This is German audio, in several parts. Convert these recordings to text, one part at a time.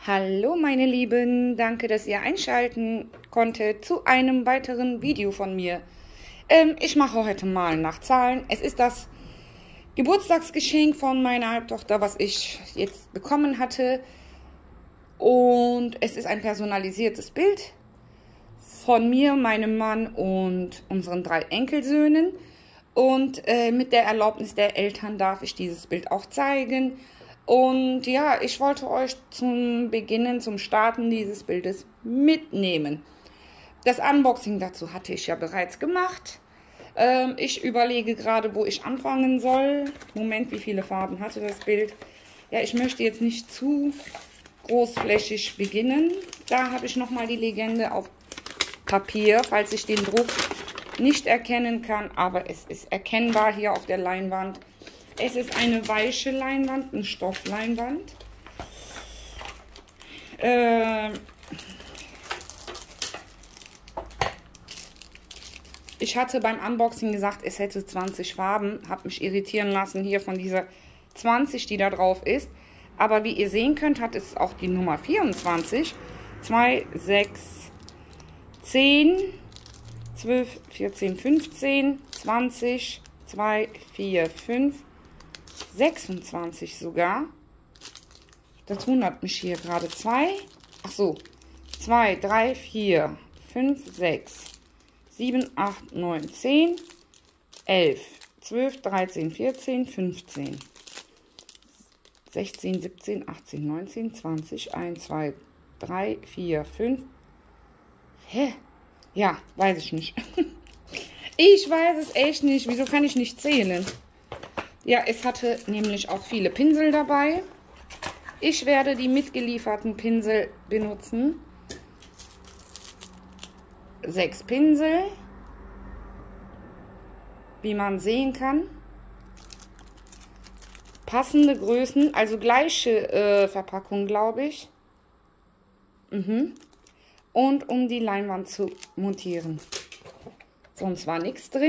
Hallo meine Lieben, danke, dass ihr einschalten konntet zu einem weiteren Video von mir. Ich mache heute mal nach Zahlen. Es ist das Geburtstagsgeschenk von meiner Halbtochter, was ich jetzt bekommen hatte. Und es ist ein personalisiertes Bild von mir, meinem Mann und unseren 3 Enkelsöhnen. Und mit der Erlaubnis der Eltern darf ich dieses Bild auch zeigen. Und ja, ich wollte euch zum Starten dieses Bildes mitnehmen. Das Unboxing dazu hatte ich ja bereits gemacht. Ich überlege gerade, wo ich anfangen soll. Moment, wie viele Farben hatte das Bild? Ja, ich möchte jetzt nicht zu großflächig beginnen. Da habe ich nochmal die Legende auf Papier, falls ich den Druck nicht erkennen kann. Aber es ist erkennbar hier auf der Leinwand. Es ist eine weiche Leinwand, eine Stoffleinwand. Ich hatte beim Unboxing gesagt, es hätte 20 Farben. Habe mich irritieren lassen hier von dieser 20, die da drauf ist. Aber wie ihr sehen könnt, hat es auch die Nummer 24. 2, 6, 10, 12, 14, 15, 20, 2, 4, 5, 26 sogar. Das wundert mich hier gerade. 2, ach so, 2, 3, 4, 5, 6, 7, 8, 9, 10, 11, 12, 13, 14, 15, 16, 17, 18, 19, 20, 1, 2, 3, 4, 5. Hä? Ja, weiß ich nicht. Ich weiß es echt nicht. Wieso kann ich nicht zählen? Ja, es hatte nämlich auch viele Pinsel dabei. Ich werde die mitgelieferten Pinsel benutzen. 6 Pinsel, wie man sehen kann. Passende Größen, also gleiche Verpackung, glaube ich. Und um die Leinwand zu montieren. Sonst war nichts drin.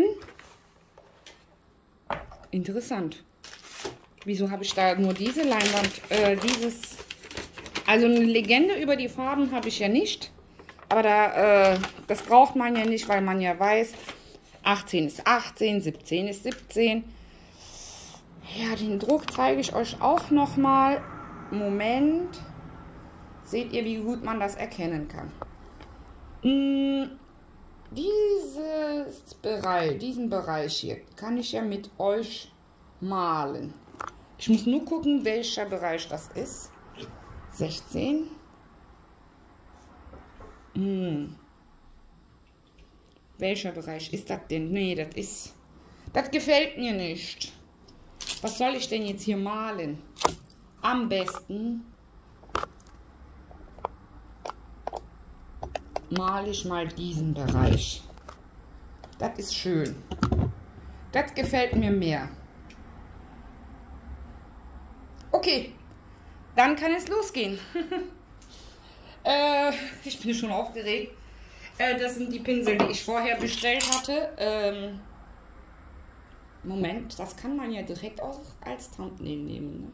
Interessant. Wieso habe ich da nur diese Leinwand, also eine Legende über die Farben habe ich ja nicht. Aber das braucht man ja nicht, weil man ja weiß, 18 ist 18, 17 ist 17. Ja, den Druck zeige ich euch auch nochmal. Moment. Seht ihr, wie gut man das erkennen kann. Diesen Bereich hier kann ich ja mit euch malen. Ich muss nur gucken, welcher Bereich das ist. 16. Welcher Bereich ist das denn? Nee, das gefällt mir nicht. Was soll ich denn jetzt hier malen? Am besten male ich mal diesen Bereich. Das ist schön. Das gefällt mir mehr. Okay, dann kann es losgehen. Ich bin schon aufgeregt. Das sind die Pinsel, die ich vorher bestellt hatte. Moment, das kann man ja direkt auch als Thumbnail nehmen.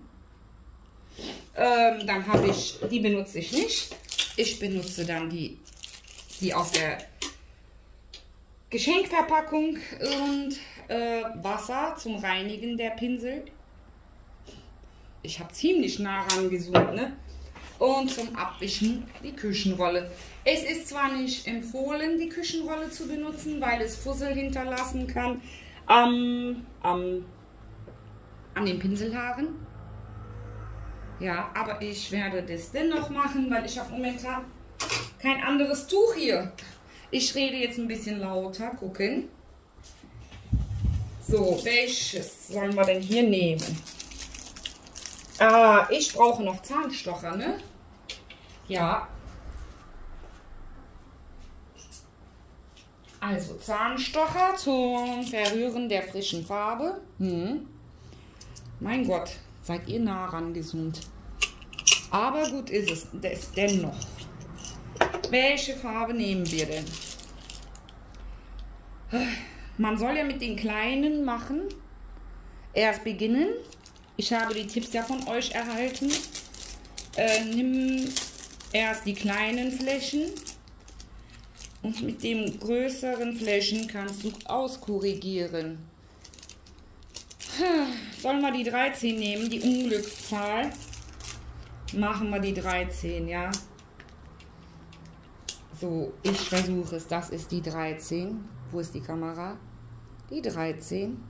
Ne? Dann habe ich, die benutze ich nicht. Ich benutze dann die aus der Geschenkverpackung und Wasser zum Reinigen der Pinsel. Ich habe ziemlich nah rangezoomt, ne? Und zum Abwischen die Küchenrolle. Es ist zwar nicht empfohlen, die Küchenrolle zu benutzen, weil es Fussel hinterlassen kann an den Pinselhaaren. Ja, aber ich werde das dennoch machen, weil ich habe momentan kein anderes Tuch hier. Ich rede jetzt ein bisschen lauter, gucken. So, welches sollen wir denn hier nehmen? Ah, ich brauche noch Zahnstocher, ne? Ja. Also Zahnstocher zum Verrühren der frischen Farbe. Mein Gott, seid ihr nah rangezoomt. Aber gut ist es dennoch. Welche Farbe nehmen wir denn? Man soll ja mit den kleinen machen. Erst beginnen. Ich habe die Tipps ja von euch erhalten. Nimm erst die kleinen Flächen und mit dem größeren Flächen kannst du auskorrigieren. Sollen wir die 13 nehmen, die Unglückszahl? Machen wir die 13, ja. So, ich versuche es. Das ist die 13. Wo ist die Kamera? Die 13.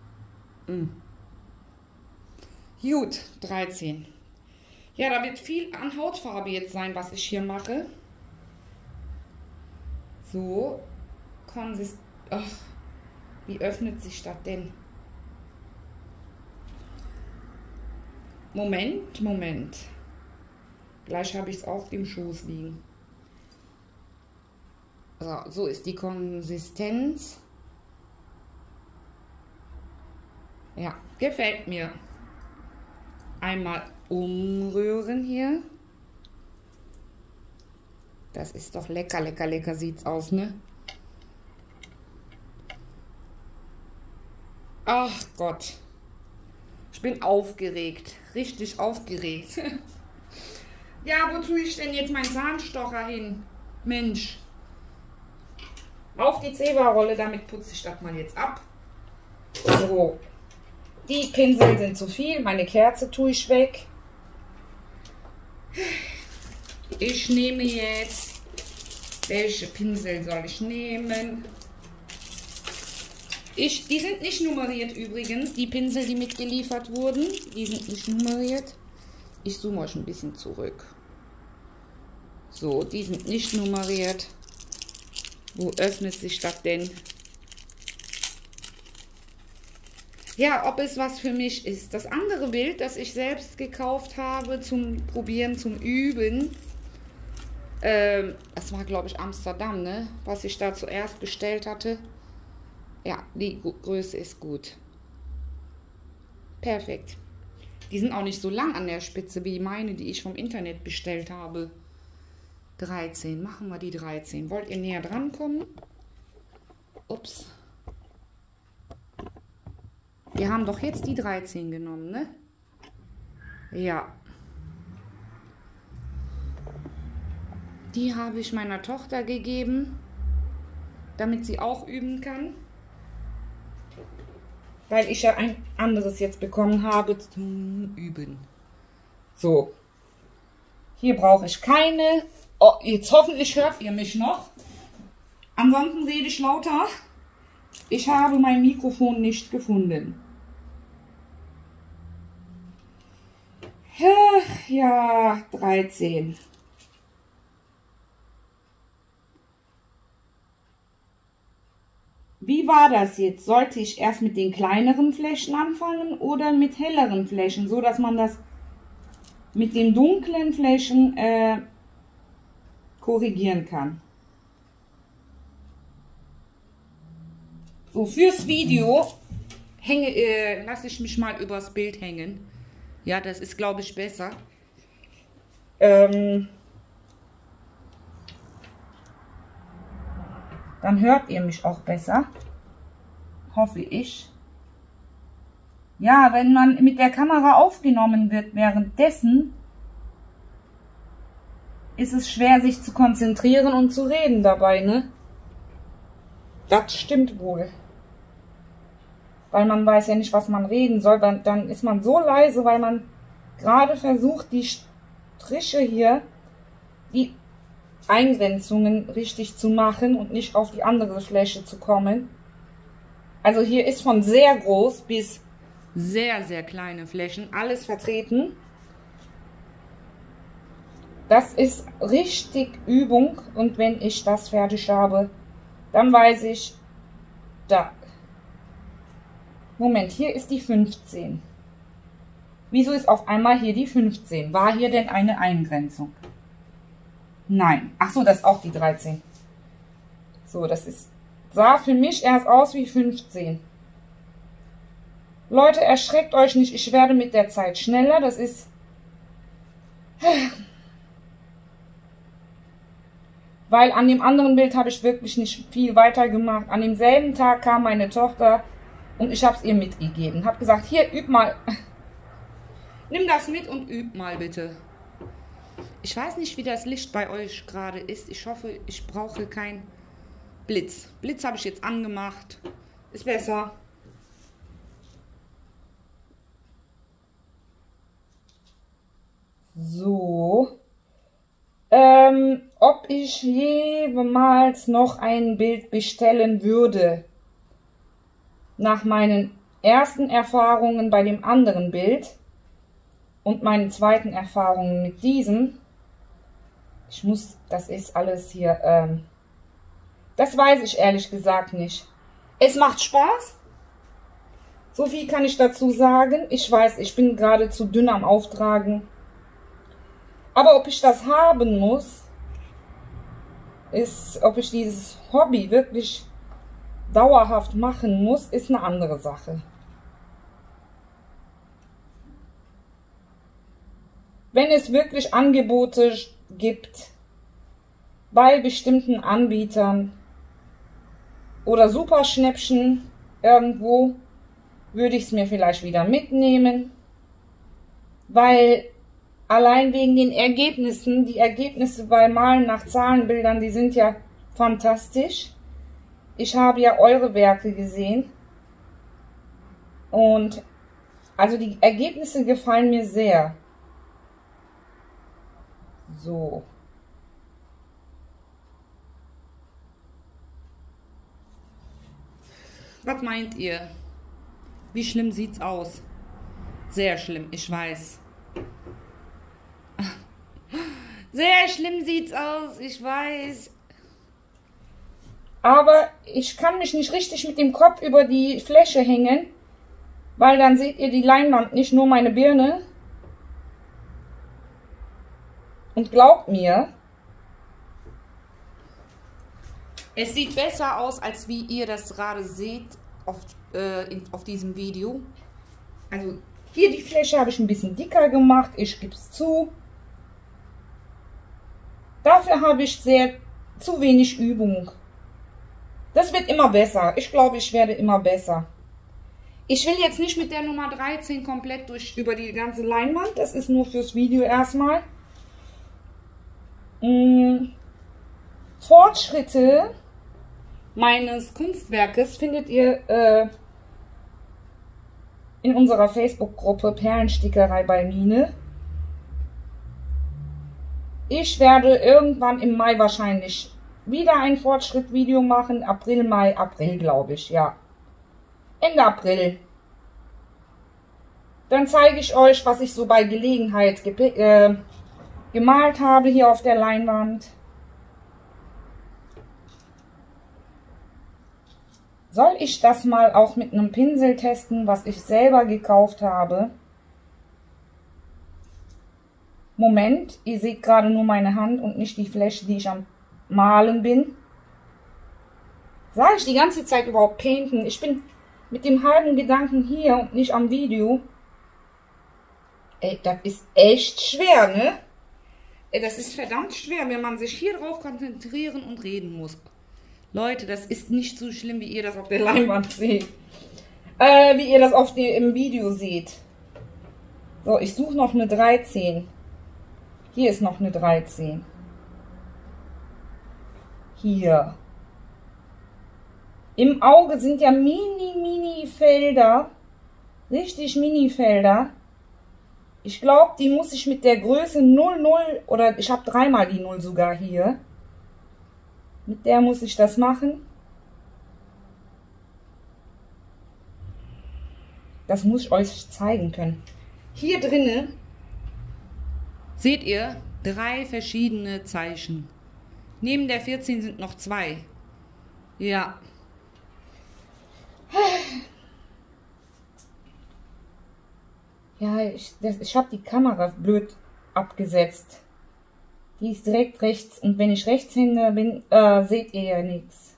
Gut, 13. Ja, da wird viel an Hautfarbe jetzt sein, was ich hier mache. So, ach, wie öffnet sich das denn? Moment. Gleich habe ich es auf dem Schoß liegen. So ist die Konsistenz. Ja, gefällt mir. Einmal umrühren hier. Das ist doch lecker, lecker, lecker sieht's aus, ne? Ach Gott. Ich bin aufgeregt. Richtig aufgeregt. Ja, wo tue ich denn jetzt meinen Zahnstocher hin? Mensch. Auf die Zewa-Rolle, damit putze ich das mal jetzt ab. So. Die Pinsel sind zu viel. Meine Kerze tue ich weg. Ich nehme jetzt... Welche Pinsel soll ich nehmen? Die sind nicht nummeriert übrigens. Die Pinsel, die mitgeliefert wurden, die sind nicht nummeriert. Ich zoome euch ein bisschen zurück. So, die sind nicht nummeriert. Wo öffnet sich das denn? Ja, ob es was für mich ist. Das andere Bild, das ich selbst gekauft habe zum Probieren, zum Üben, das war, glaube ich, Amsterdam, ne? Was ich da zuerst bestellt hatte. Ja, die Größe ist gut. Perfekt. Die sind auch nicht so lang an der Spitze wie meine, die ich vom Internet bestellt habe. 13, machen wir die 13. Wollt ihr näher dran kommen? Ups. Wir haben doch jetzt die 13 genommen, ne? Ja. Die habe ich meiner Tochter gegeben, damit sie auch üben kann. Weil ich ja ein anderes jetzt bekommen habe zum Üben. So. Hier brauche ich keine. Oh, jetzt hoffentlich hört ihr mich noch. Ansonsten rede ich lauter. Ich habe mein Mikrofon nicht gefunden. Ja, 13. Wie war das jetzt? Sollte ich erst mit den kleineren Flächen anfangen oder mit helleren Flächen, so dass man das mit den dunklen Flächen korrigieren kann? So, fürs Video lasse ich mich mal übers Bild hängen. Ja, das ist, glaube ich, besser. Dann hört ihr mich auch besser. Hoffe ich. Ja, wenn man mit der Kamera aufgenommen wird währenddessen, ist es schwer, sich zu konzentrieren und zu reden dabei, ne? Das stimmt wohl. Weil man weiß ja nicht, was man reden soll. Dann ist man so leise, weil man gerade versucht, die Striche hier, die Eingrenzungen richtig zu machen und nicht auf die andere Fläche zu kommen. Also hier ist von sehr groß bis sehr, sehr kleine Flächen alles vertreten. Das ist richtig Übung und wenn ich das fertig habe, dann weiß ich, da. Moment, hier ist die 15. Wieso ist auf einmal hier die 15? War hier denn eine Eingrenzung? Nein. Ach so, das ist auch die 13. So, sah für mich erst aus wie 15. Leute, erschreckt euch nicht. Ich werde mit der Zeit schneller. Das ist... Weil an dem anderen Bild habe ich wirklich nicht viel weiter gemacht. An demselben Tag kam meine Tochter und ich habe es ihr mitgegeben. Habe gesagt, hier, üb mal. Nimm das mit und üb mal bitte. Ich weiß nicht, wie das Licht bei euch gerade ist. Ich hoffe, ich brauche kein Blitz. Blitz habe ich jetzt angemacht. Ist besser. So. Ob ich jemals noch ein Bild bestellen würde. Nach meinen ersten Erfahrungen bei dem anderen Bild und meinen zweiten Erfahrungen mit diesem. Das ist alles hier, das weiß ich ehrlich gesagt nicht. Es macht Spaß. So viel kann ich dazu sagen. Ich weiß, ich bin gerade zu dünn am Auftragen. Aber ob ich das haben muss, ob ich dieses Hobby wirklich dauerhaft machen muss, ist eine andere Sache. Wenn es wirklich Angebote gibt bei bestimmten Anbietern oder Superschnäppchen irgendwo, würde ich es mir vielleicht wieder mitnehmen, weil allein wegen den Ergebnissen, die Ergebnisse bei Malen nach Zahlenbildern, die sind ja fantastisch. Ich habe ja eure Werke gesehen und also die Ergebnisse gefallen mir sehr. So. Was meint ihr? Wie schlimm sieht's aus? Sehr schlimm, ich weiß. Sehr schlimm sieht's aus, ich weiß. Aber ich kann mich nicht richtig mit dem Kopf über die Fläche hängen, weil dann seht ihr die Leinwand, nicht nur meine Birne. Und glaubt mir, es sieht besser aus, als wie ihr das gerade seht auf diesem Video. Also hier die Fläche habe ich ein bisschen dicker gemacht, ich gebe es zu. Dafür habe ich zu wenig Übung. Das wird immer besser. Ich glaube, ich werde immer besser. Ich will jetzt nicht mit der Nummer 13 komplett über die ganze Leinwand. Das ist nur fürs Video erstmal. Fortschritte meines Kunstwerkes findet ihr in unserer Facebook-Gruppe Perlenstickerei bei Mine. Ich werde irgendwann im Mai wahrscheinlich wieder ein Fortschritt-Video machen. April, Mai, April glaube ich, ja. Ende April. Dann zeige ich euch, was ich so bei Gelegenheit gemalt habe hier auf der Leinwand. Soll ich das mal auch mit einem Pinsel testen, was ich selber gekauft habe? Moment, ihr seht gerade nur meine Hand und nicht die Fläche, die ich am Malen bin. Sage ich die ganze Zeit überhaupt painten? Ich bin mit dem halben Gedanken hier und nicht am Video. Ey, das ist echt schwer, ne? Ey, das ist verdammt schwer, wenn man sich hier drauf konzentrieren und reden muss. Leute, das ist nicht so schlimm, wie ihr das auf der Leinwand seht. Wie ihr das im Video seht. So, ich suche noch eine 13. Hier ist noch eine 13. Hier. Im Auge sind ja mini Felder. Richtig mini Felder. Ich glaube, die muss ich mit der Größe 00, oder ich habe dreimal die 0 sogar hier. Mit der muss ich das machen. Das muss ich euch zeigen können. Hier drinnen seht ihr 3 verschiedene Zeichen. Neben der 14 sind noch 2. Ja. Ja, ich habe die Kamera blöd abgesetzt. Die ist direkt rechts. Und wenn ich Rechtshänder bin, seht ihr ja nichts.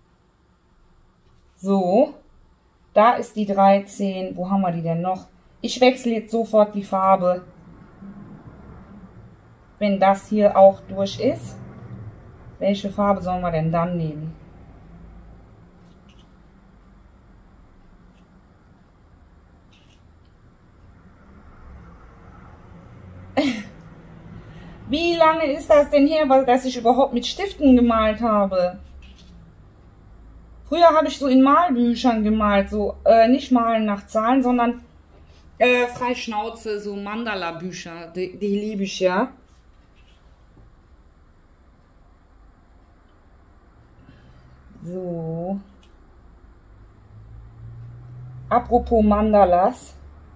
So. Da ist die 13. Wo haben wir die denn noch? Ich wechsle jetzt sofort die Farbe. Wenn das hier auch durch ist. Welche Farbe sollen wir denn dann nehmen? Wie lange ist das denn her, dass ich überhaupt mit Stiften gemalt habe? Früher habe ich so in Malbüchern gemalt, so nicht malen nach Zahlen, sondern frei Schnauze, so Mandala-Bücher, die liebe ich ja. So. Apropos Mandalas.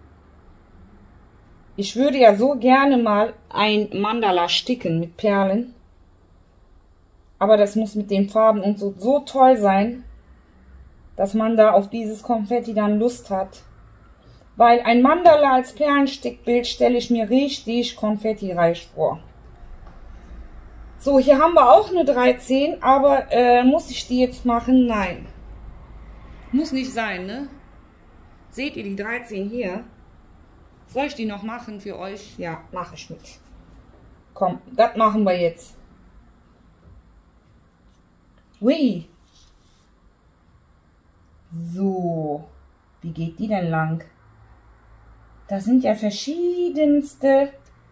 Ich würde ja so gerne mal ein Mandala sticken mit Perlen. Aber das muss mit den Farben und so toll sein, dass man da auf dieses Konfetti dann Lust hat. Weil ein Mandala als Perlenstickbild stelle ich mir richtig konfettireich vor. So, hier haben wir auch eine 13, aber muss ich die jetzt machen? Nein. Muss nicht sein, ne? Seht ihr die 13 hier? Soll ich die noch machen für euch? Ja, mache ich mit. Komm, das machen wir jetzt. Ui. So. Wie geht die denn lang? Das sind ja verschiedenste.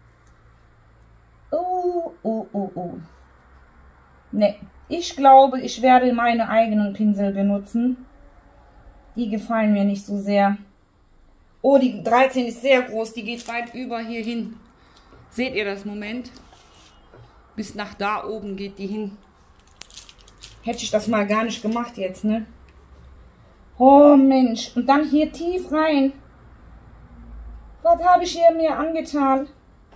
Ne, ich glaube, ich werde meine eigenen Pinsel benutzen. Die gefallen mir nicht so sehr. Oh, die 13 ist sehr groß. Die geht weit über hier hin. Seht ihr das? Moment? Bis nach da oben geht die hin. Hätte ich das mal gar nicht gemacht jetzt, ne? Oh Mensch. Und dann hier tief rein. Was habe ich hier mir angetan?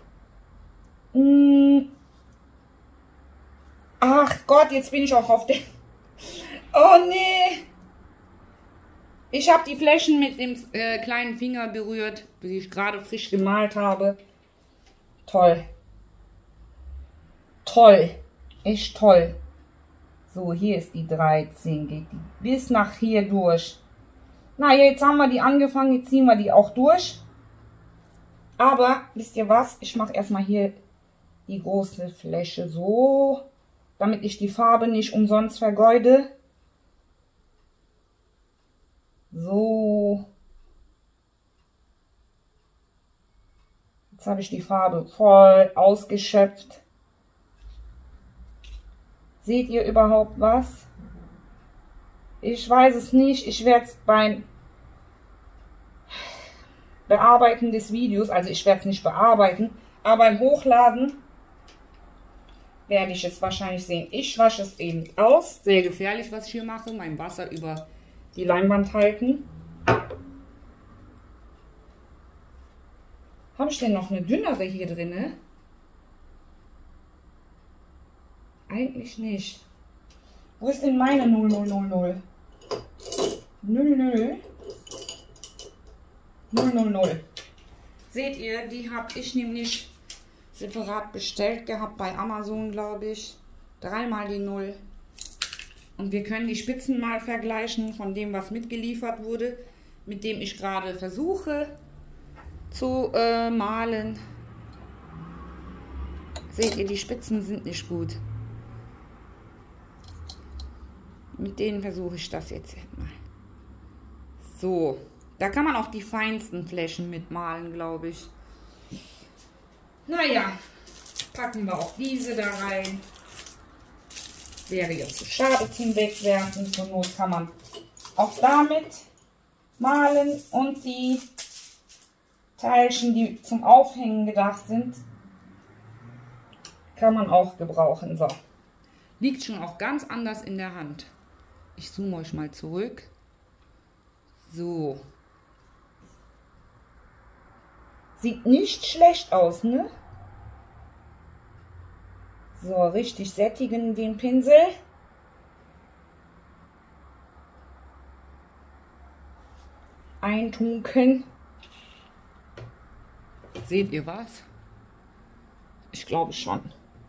Ach Gott, jetzt bin ich auch auf der... Oh nee. Ich habe die Flächen mit dem kleinen Finger berührt, die ich gerade frisch gemalt habe. Toll. Toll. Echt toll. So, hier ist die 13. Geht die bis nach hier durch. Na, jetzt haben wir die angefangen, jetzt ziehen wir die auch durch. Aber, wisst ihr was? Ich mache erstmal hier die große Fläche so, damit ich die Farbe nicht umsonst vergeude. So. Jetzt habe ich die Farbe voll ausgeschöpft. Seht ihr überhaupt was? Ich weiß es nicht. Ich werde es beim Bearbeiten des Videos, also ich werde es nicht bearbeiten, aber beim Hochladen werde ich es wahrscheinlich sehen. Ich wasche es eben aus. Sehr gefährlich, was ich hier mache. Mein Wasser über die Leinwand halten. Habe ich denn noch eine dünnere hier drin? Eigentlich nicht. Wo ist denn meine 0000? 00 000. Seht ihr, die habe ich nämlich separat bestellt gehabt bei Amazon, glaube ich. 3 mal die 0. Und wir können die Spitzen mal vergleichen von dem, was mitgeliefert wurde, mit dem ich gerade versuche zu malen. Seht ihr, die Spitzen sind nicht gut. Mit denen versuche ich das jetzt mal. So, da kann man auch die feinsten Flächen mitmalen, glaube ich. Naja, packen wir auch diese da rein. Wäre jetzt zu schade zum Wegwerfen. Zur Not kann man auch damit malen und die Teilchen, die zum Aufhängen gedacht sind, kann man auch gebrauchen. So. Liegt schon auch ganz anders in der Hand. Ich zoome euch mal zurück. So. Sieht nicht schlecht aus, ne? So, richtig sättigen den Pinsel. Eintunken. Seht ihr was? Ich glaube schon.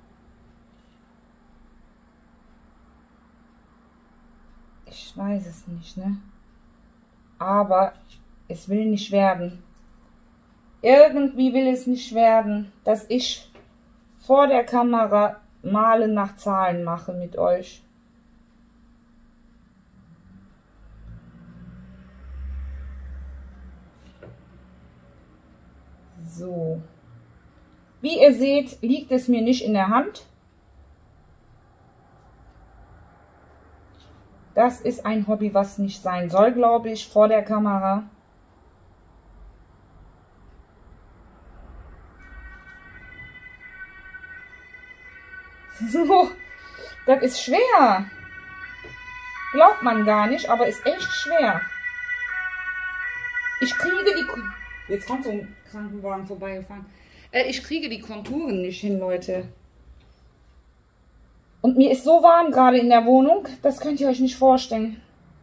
Ich weiß es nicht, ne? Aber es will nicht werden. Irgendwie will es nicht werden, dass ich vor der Kamera Malen nach Zahlen mache mit euch. So. Wie ihr seht, liegt es mir nicht in der Hand. Das ist ein Hobby, was nicht sein soll, glaube ich, vor der Kamera. So, das ist schwer. Glaubt man gar nicht, aber ist echt schwer. Ich kriege die... Jetzt kommt so ein Krankenwagen vorbeigefahren. Ich kriege die Konturen nicht hin, Leute. Und mir ist so warm gerade in der Wohnung, das könnt ihr euch nicht vorstellen.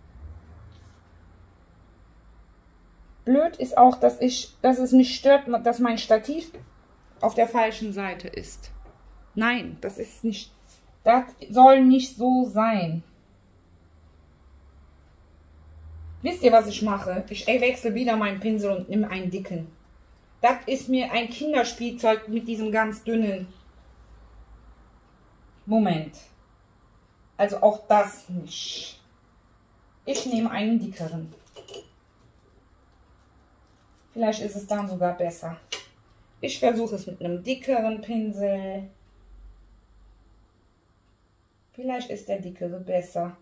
Blöd ist auch, dass es mich stört, dass mein Stativ auf der falschen Seite ist. Nein, das ist nicht... Das soll nicht so sein. Wisst ihr, was ich mache? Ich wechsle wieder meinen Pinsel und nehme einen dicken. Das ist mir ein Kinderspielzeug mit diesem ganz dünnen. Moment. Also auch das nicht. Ich nehme einen dickeren. Vielleicht ist es dann sogar besser. Ich versuche es mit einem dickeren Pinsel. Vielleicht ist der dickere besser.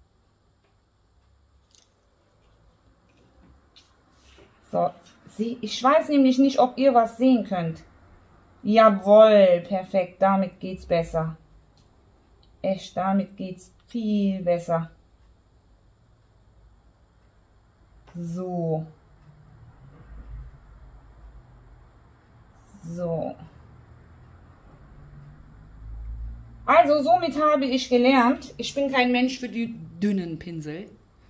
So, ich weiß nämlich nicht, ob ihr was sehen könnt. Jawohl, perfekt, damit geht's besser. Echt, damit geht's viel besser. So. So. Also, somit habe ich gelernt, ich bin kein Mensch für die dünnen Pinsel.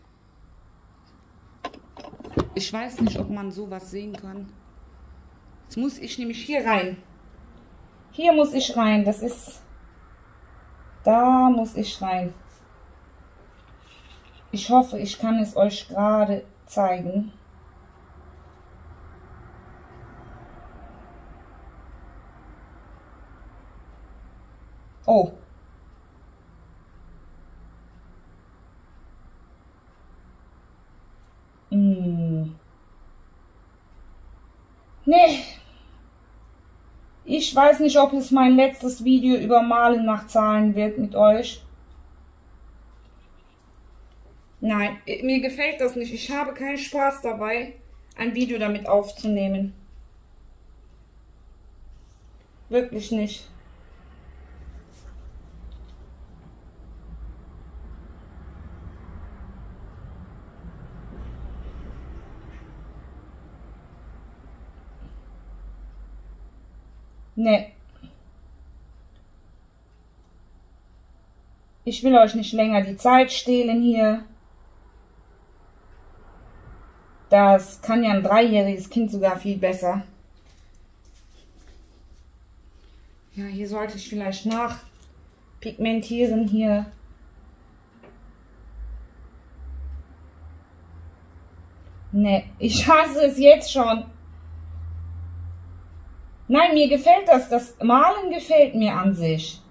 Ich weiß nicht, ob man sowas sehen kann. Jetzt muss ich nämlich hier rein. Hier muss ich rein, das ist... Da muss ich rein. Ich hoffe, ich kann es euch gerade zeigen. Oh. Nee. Ich weiß nicht, ob es mein letztes Video über Malen nach Zahlen wird mit euch. Nein, mir gefällt das nicht. Ich habe keinen Spaß dabei, ein Video damit aufzunehmen. Wirklich nicht. Nee. Ich will euch nicht länger die Zeit stehlen hier. Das kann ja ein 3-jähriges Kind sogar viel besser. Ja, hier sollte ich vielleicht nachpigmentieren hier. Nee, ich hasse es jetzt schon. Nein, mir gefällt das. Das Malen gefällt mir an sich.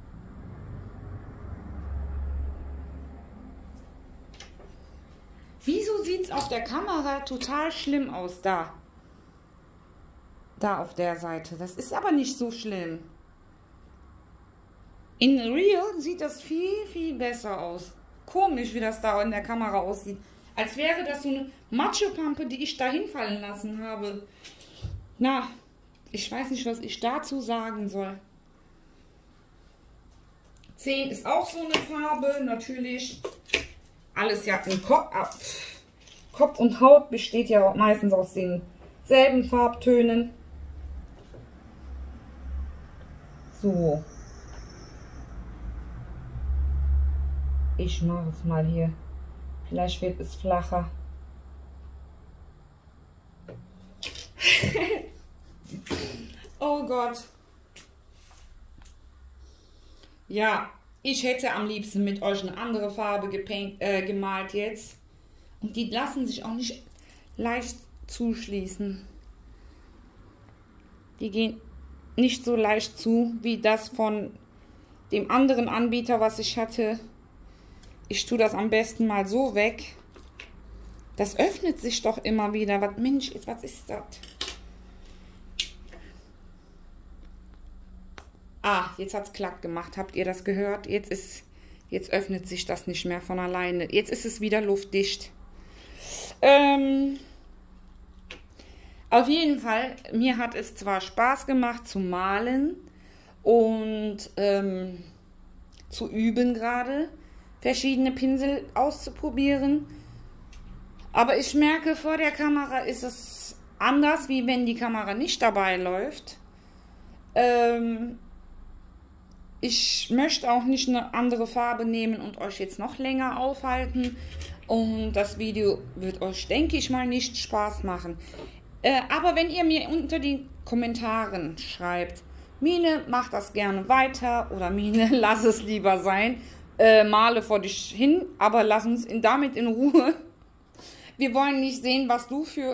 Wieso sieht es auf der Kamera total schlimm aus? Da. Da auf der Seite. Das ist aber nicht so schlimm. In Real sieht das viel, viel besser aus. Komisch, wie das da in der Kamera aussieht. Als wäre das so eine Matschepampe, die ich da hinfallen lassen habe. Na, ich weiß nicht, was ich dazu sagen soll. 10 ist auch so eine Farbe, natürlich. Alles ja im Kopf und Haut besteht ja meistens aus denselben Farbtönen. So. Ich mache es mal hier. Vielleicht wird es flacher. Oh Gott. Ja, ich hätte am liebsten mit euch eine andere Farbe gemalt jetzt. Und die lassen sich auch nicht leicht zuschließen. Die gehen nicht so leicht zu wie das von dem anderen Anbieter, was ich hatte. Ich tue das am besten mal so weg. Das öffnet sich doch immer wieder. Was, Mensch, was ist das? Ah, jetzt hat es klack gemacht. Habt ihr das gehört? Jetzt öffnet sich das nicht mehr von alleine. Jetzt ist es wieder luftdicht. Auf jeden Fall, mir hat es zwar Spaß gemacht zu malen und zu üben gerade, verschiedene Pinsel auszuprobieren. Aber ich merke, vor der Kamera ist es anders, wie wenn die Kamera nicht dabei läuft. Ich möchte auch nicht eine andere Farbe nehmen und euch jetzt noch länger aufhalten. Und das Video wird euch, denke ich mal, nicht Spaß machen. Aber wenn ihr mir unter den Kommentaren schreibt, Mine, mach das gerne weiter oder Mine, lass es lieber sein, male vor dich hin, aber lass uns damit in Ruhe. Wir wollen nicht sehen, was du für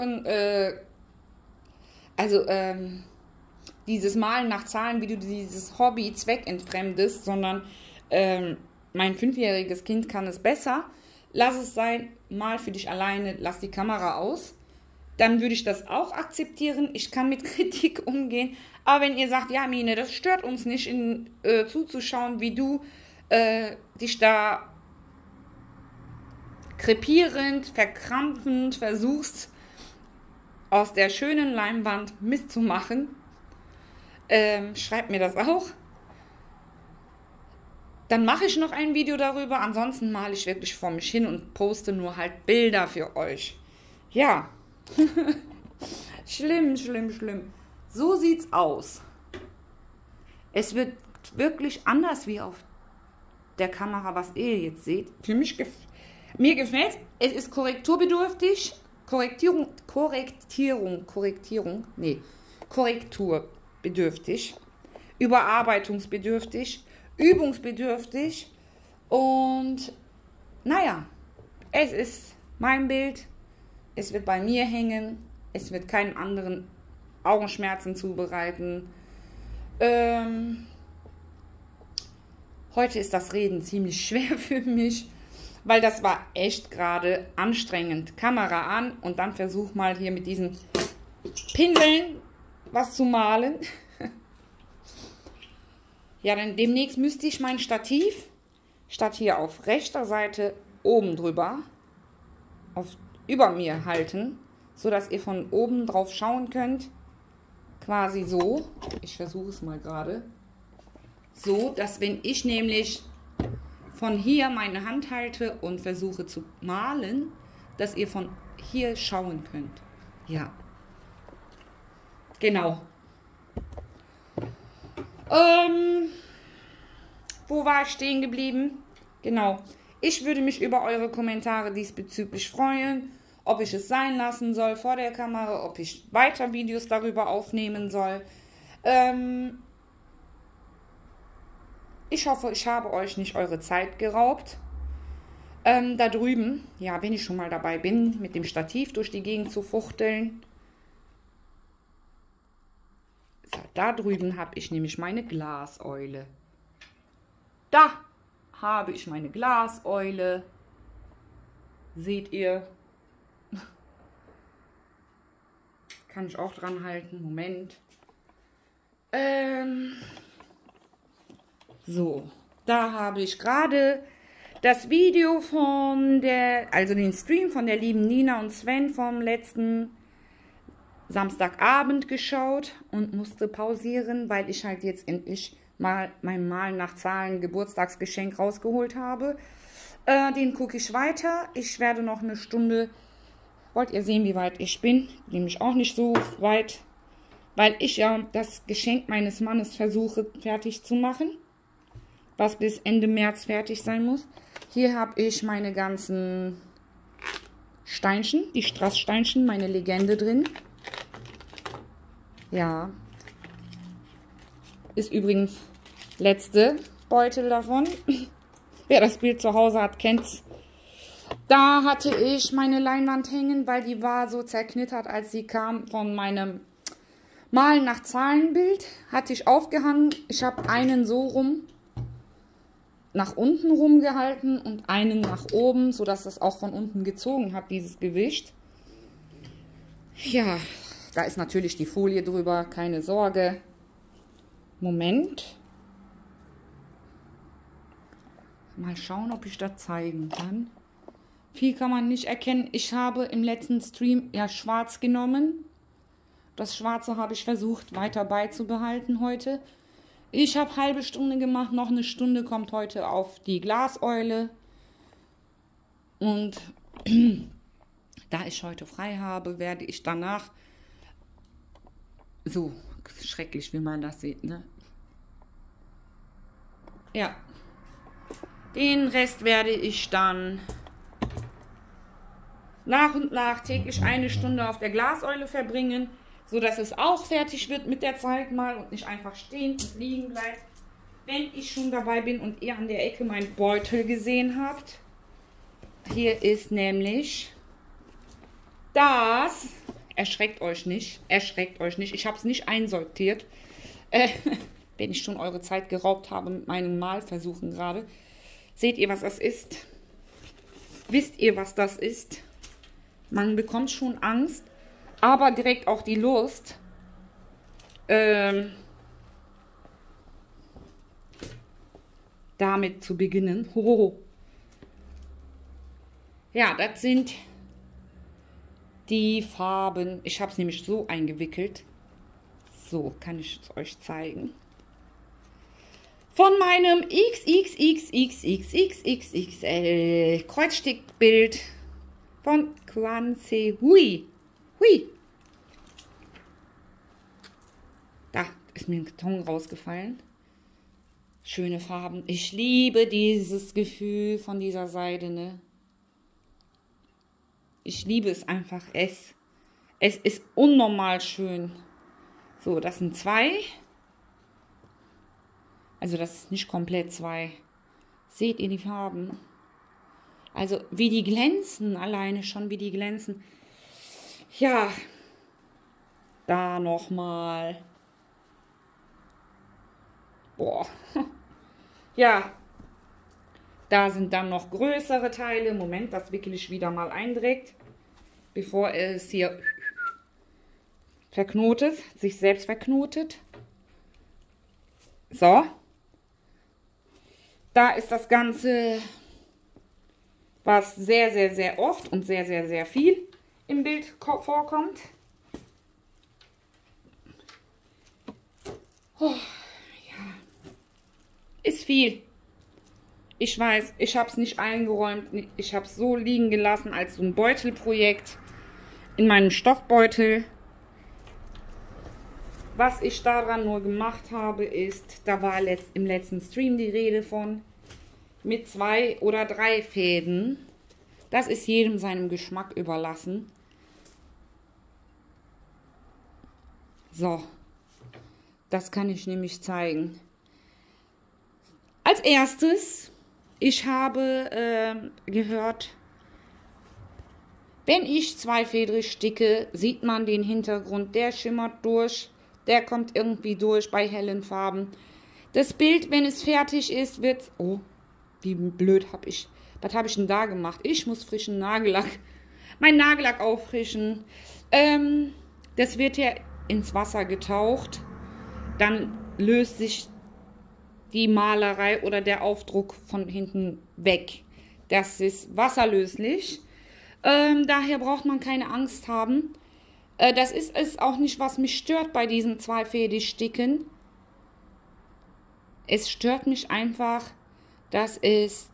ein, dieses Malen nach Zahlen, wie du dieses Hobby zweckentfremdest, sondern mein 5-jähriges Kind kann es besser. Lass es sein, mal für dich alleine, lass die Kamera aus. Dann würde ich das auch akzeptieren. Ich kann mit Kritik umgehen. Aber wenn ihr sagt, ja Mine, das stört uns nicht, zuzuschauen, wie du dich da krepierend, verkrampfend versuchst, aus der schönen Leinwand Mist zu machen, schreibt mir das auch. Dann mache ich noch ein Video darüber. Ansonsten male ich wirklich vor mich hin und poste nur halt Bilder für euch. Ja. Schlimm, schlimm, schlimm. So sieht's aus. Es wird wirklich anders wie auf der Kamera, was ihr jetzt seht. Für mich mir gefällt es. Ist korrekturbedürftig. Korrekturbedürftig. Überarbeitungsbedürftig. Übungsbedürftig. Und naja, es ist mein Bild. Es wird bei mir hängen. Es wird keinen anderen Augenschmerzen zubereiten. Heute ist das Reden ziemlich schwer für mich, weil das war echt gerade anstrengend. Kamera an und dann versuch mal hier mit diesen Pinseln was zu malen. Ja, dann demnächst müsste ich mein Stativ statt hier auf rechter Seite oben drüber über mir halten, so dass ihr von oben drauf schauen könnt. Quasi so. Ich versuche es mal gerade. So, dass wenn ich nämlich von hier meine Hand halte und versuche zu malen, dass ihr von hier schauen könnt. Ja. Genau. Wo war ich stehen geblieben? Genau. Ich würde mich über eure Kommentare diesbezüglich freuen, ob ich es sein lassen soll vor der Kamera, ob ich weiter Videos darüber aufnehmen soll. Ich hoffe, ich habe euch nicht eure Zeit geraubt. Da drüben, ja, wenn ich schon mal dabei bin, mit dem Stativ durch die Gegend zu fuchteln. So, da drüben habe ich nämlich meine Glaseule. Da habe ich meine Glaseule. Seht ihr? Kann ich auch dran halten. Moment. So, da habe ich gerade das Video von also den Stream von der lieben Nina und Sven vom letzten Samstagabend geschaut und musste pausieren, weil ich halt jetzt endlich mal mein Malen nach Zahlen Geburtstagsgeschenk rausgeholt habe. Den gucke ich weiter. Ich werde noch eine Stunde, wollt ihr sehen, wie weit ich bin? Nämlich auch nicht so weit, weil ich ja das Geschenk meines Mannes versuche fertig zu machen, was bis Ende März fertig sein muss. Hier habe ich meine ganzen Steinchen, die Strasssteinchen, meine Legende drin. Ja. Ist übrigens letzte Beutel davon. Wer das Bild zu Hause hat, kennt's. Da hatte ich meine Leinwand hängen, weil die war so zerknittert, als sie kam von meinem Malen nach Zahlenbild. Hatte ich aufgehangen. Ich habe einen so rum nach unten rumgehalten und einen nach oben, sodass das auch von unten gezogen hat, dieses Gewicht. Ja, da ist natürlich die Folie drüber, keine Sorge. Moment. Mal schauen, ob ich das zeigen kann. Viel kann man nicht erkennen. Ich habe im letzten Stream ja schwarz genommen. Das Schwarze habe ich versucht weiter beizubehalten heute. Ich habe halbe Stunde gemacht, noch eine Stunde kommt heute auf die Glaseule. Und da ich heute frei habe, werde ich danach, so schrecklich, wie man das sieht, ne? Ja, den Rest werde ich dann nach und nach täglich eine Stunde auf der Glaseule verbringen, so dass es auch fertig wird mit der Zeit mal und nicht einfach stehen und liegen bleibt. Wenn ich schon dabei bin und ihr an der Ecke meinen Beutel gesehen habt, hier ist nämlich das, erschreckt euch nicht, ich habe es nicht einsortiert, wenn ich schon eure Zeit geraubt habe mit meinen Malversuchen gerade. Seht ihr, was das ist? Wisst ihr, was das ist? Man bekommt schon Angst, aber direkt auch die Lust, damit zu beginnen. Hoho. Ja, das sind die Farben. Ich habe es nämlich so eingewickelt. So kann ich es euch zeigen. Von meinem XXXXXXXL Kreuzstickbild von Quan Se Hui. Hui. Da ist mir ein Karton rausgefallen. Schöne Farben. Ich liebe dieses Gefühl von dieser Seide, ne? Ich liebe es einfach. Es ist unnormal schön. So, das sind 2. Also das ist nicht komplett 2. Seht ihr die Farben? Also wie die glänzen, alleine schon wie die glänzen. Ja, da nochmal. Boah. Ja, da sind dann noch größere Teile. Moment, das wickel ich wieder mal ein direkt, bevor es hier verknotet, sich selbst verknotet. So. Da ist das Ganze, was sehr, sehr, sehr oft und sehr, sehr, sehr viel im Bild vorkommt. Oh, ja. Ist viel. Ich weiß, ich habe es nicht eingeräumt. Ich habe es so liegen gelassen als so ein Beutelprojekt in meinem Stoffbeutel. Was ich daran nur gemacht habe, ist, da war im letzten Stream die Rede von, mit 2 oder 3 Fäden. Das ist jedem seinem Geschmack überlassen. So, das kann ich nämlich zeigen. Als erstes, ich habe gehört, wenn ich 2-fädrig sticke, sieht man den Hintergrund, der schimmert durch, der kommt irgendwie durch bei hellen Farben. Das Bild, wenn es fertig ist, wird, oh, wie blöd habe ich, was habe ich denn da gemacht? Ich muss frischen Nagellack, meinen Nagellack auffrischen. Das wird ja ins Wasser getaucht, dann löst sich die Malerei oder der Aufdruck von hinten weg. Das ist wasserlöslich. Daher braucht man keine Angst haben. Das ist es auch nicht, was mich stört bei diesem 2-fädig Sticken. Es stört mich einfach, dass es,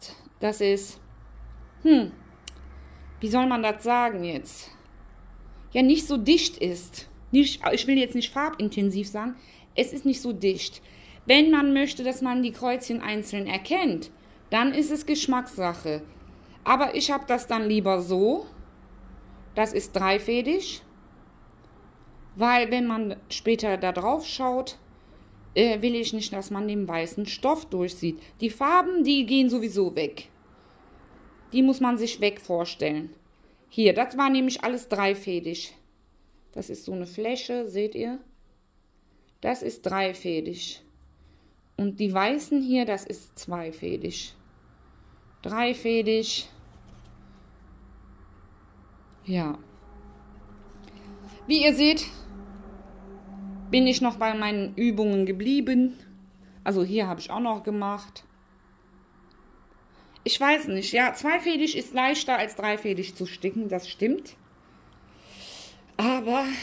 wie soll man das sagen jetzt? Ja, nicht so dicht ist. Ich will jetzt nicht farbintensiv sagen, es ist nicht so dicht. Wenn man möchte, dass man die Kreuzchen einzeln erkennt, dann ist es Geschmackssache. Aber ich habe das dann lieber so. Das ist 3-fädig. Weil wenn man später da drauf schaut, will ich nicht, dass man den weißen Stoff durchsieht. Die Farben, die gehen sowieso weg. Die muss man sich weg vorstellen. Hier, das war nämlich alles 3-fädig. Das ist so eine Fläche, seht ihr? Das ist 3-fädig. Und die weißen hier, das ist 2-fädig. 3-fädig. Ja. Wie ihr seht, bin ich noch bei meinen Übungen geblieben. Also hier habe ich auch noch gemacht. Ich weiß nicht, ja, zweifädig ist leichter als dreifädig zu sticken, das stimmt. Aber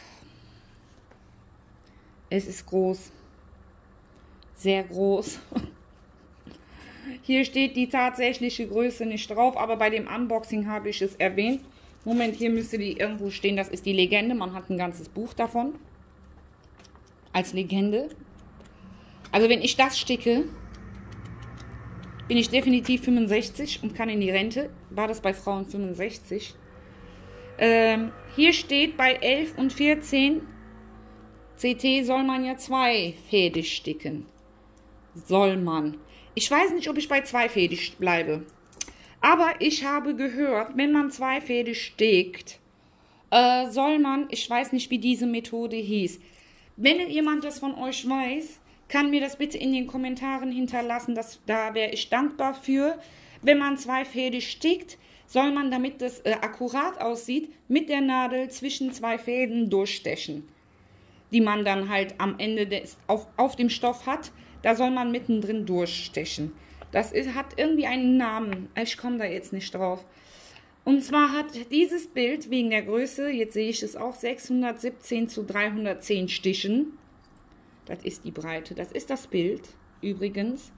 es ist groß. Sehr groß. Hier steht die tatsächliche Größe nicht drauf, aber bei dem Unboxing habe ich es erwähnt. Moment, hier müsste die irgendwo stehen, das ist die Legende. Man hat ein ganzes Buch davon. Als Legende. Also wenn ich das sticke, bin ich definitiv 65 und kann in die Rente. War das bei Frauen 65? Hier steht bei 11 und 14 CT soll man ja zweifädig sticken. Soll man. Ich weiß nicht, ob ich bei zweifädig bleibe. Aber ich habe gehört, wenn man zweifädig stickt, soll man, ich weiß nicht, wie diese Methode hieß. Wenn jemand das von euch weiß, kann mir das bitte in den Kommentaren hinterlassen. Da wäre ich dankbar für. Wenn man zweifädig stickt, soll man, damit das akkurat aussieht, mit der Nadel zwischen zwei Fäden durchstechen, die man dann halt am Ende auf dem Stoff hat. Da soll man mittendrin durchstechen. Das hat irgendwie einen Namen. Ich komme da jetzt nicht drauf. Und zwar hat dieses Bild wegen der Größe, jetzt sehe ich es auch, 617 zu 310 Stichen. Das ist die Breite. Das ist das Bild übrigens.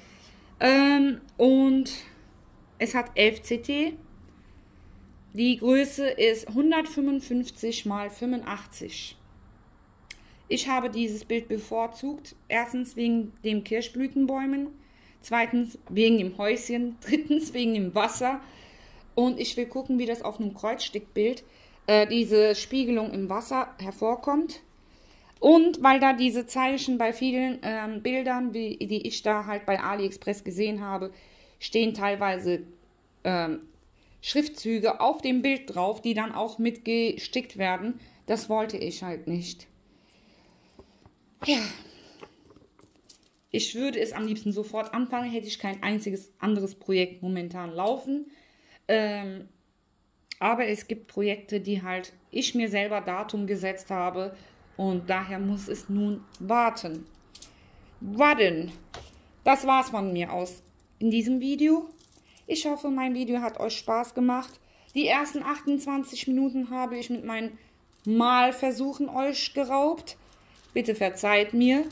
Und es hat 11 CT. Die Größe ist 155 mal 85. Ich habe dieses Bild bevorzugt. Erstens wegen den Kirschblütenbäumen. Zweitens wegen dem Häuschen. Drittens wegen dem Wasser. Und ich will gucken, wie das auf einem Kreuzstickbild diese Spiegelung im Wasser hervorkommt. Und weil da diese Zeichen bei vielen Bildern, die ich da halt bei AliExpress gesehen habe, stehen teilweise Schriftzüge auf dem Bild drauf, die dann auch mitgestickt werden. Das wollte ich halt nicht. Ja, ich würde es am liebsten sofort anfangen, hätte ich kein einziges anderes Projekt momentan laufen. Aber es gibt Projekte, die halt ich mir selber Datum gesetzt habe und daher muss es nun warten. Das war's von mir aus in diesem Video. Ich hoffe, mein Video hat euch Spaß gemacht. Die ersten 28 Minuten habe ich mit meinen Malversuchen euch geraubt. Bitte verzeiht mir.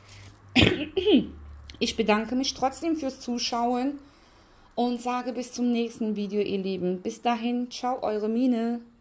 Ich bedanke mich trotzdem fürs Zuschauen und sage bis zum nächsten Video, ihr Lieben. Bis dahin, ciao, eure Mine.